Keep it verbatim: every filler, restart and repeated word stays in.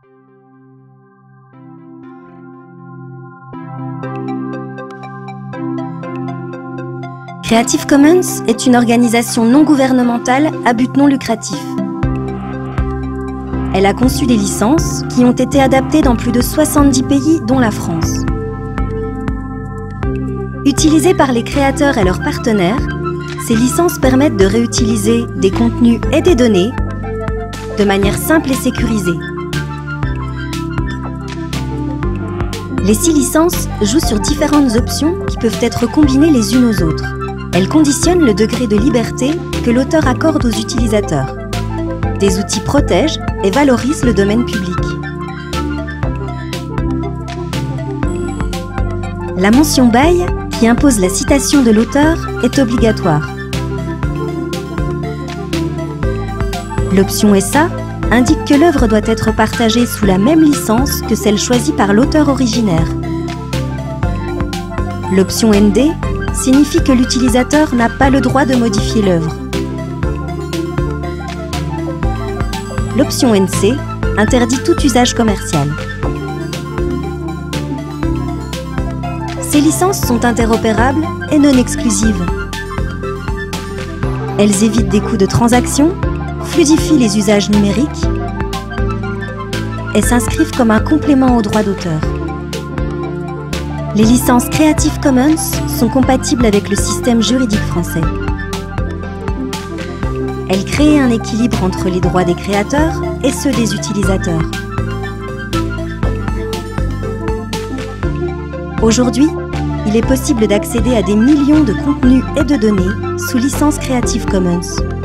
Creative Commons est une organisation non gouvernementale à but non lucratif. Elle a conçu des licences qui ont été adaptées dans plus de soixante-dix pays, dont la France. Utilisées par les créateurs et leurs partenaires, ces licences permettent de réutiliser des contenus et des données de manière simple et sécurisée. Les six licences jouent sur différentes options qui peuvent être combinées les unes aux autres. Elles conditionnent le degré de liberté que l'auteur accorde aux utilisateurs. Des outils protègent et valorisent le domaine public. La mention by, qui impose la citation de l'auteur, est obligatoire. L'option S A indique que l'œuvre doit être partagée sous la même licence que celle choisie par l'auteur originaire. L'option N D signifie que l'utilisateur n'a pas le droit de modifier l'œuvre. L'option N C interdit tout usage commercial. Ces licences sont interopérables et non exclusives. Elles évitent des coûts de transaction, fluidifient les usages numériques et s'inscrivent comme un complément aux droits d'auteur. Les licences Creative Commons sont compatibles avec le système juridique français. Elles créent un équilibre entre les droits des créateurs et ceux des utilisateurs. Aujourd'hui, il est possible d'accéder à des millions de contenus et de données sous licence Creative Commons.